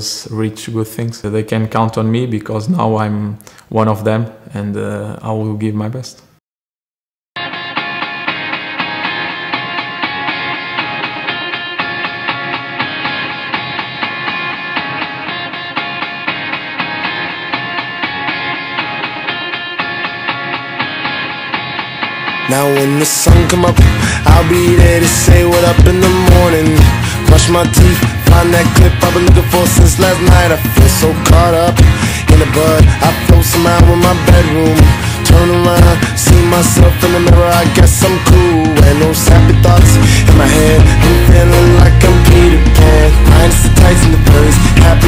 reach good things. They can count on me because now I'm one of them, and I will give my best. Now when the sun come up, I'll be there to say what up in the morning. Brush my teeth, find that clip I've been looking for since last night. I feel so caught up in the bud, I float somehow in my bedroom. Turn around, see myself in the mirror, I guess I'm cool. And those happy thoughts in my head, I'm feeling like I'm Peter Pan. Minus the tights and the furries, happy